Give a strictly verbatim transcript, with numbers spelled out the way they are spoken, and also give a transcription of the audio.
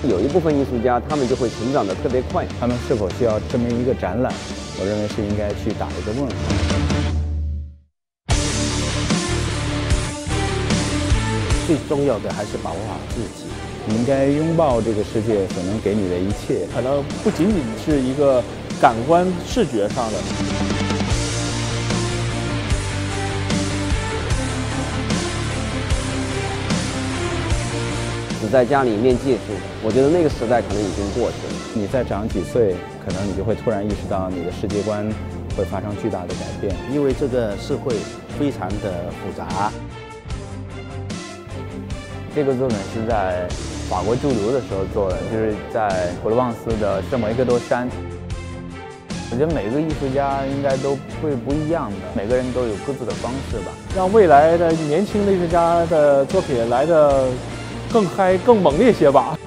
有一部分艺术家，他们就会成长得特别快。 他们是否需要这么一个展览？我认为是应该去打一个问号。 最重要的还是保护好自己。 你应该拥抱这个世界所能给你的一切， 可能不仅仅是一个感官视觉上的。 只在家里面技术，我觉得那个时代可能已经过去了。 你再长几岁，可能你就会突然意识到你的世界观会发生巨大的改变， 因为这个社会非常的复杂。 这个作品是在法国驻留的时候做的，就是在普罗旺斯的圣维克多山。我觉得每个艺术家应该都会不一样的，每个人都有各自的方式吧。 让未来的年轻的艺术家的作品来的更嗨、更猛烈些吧。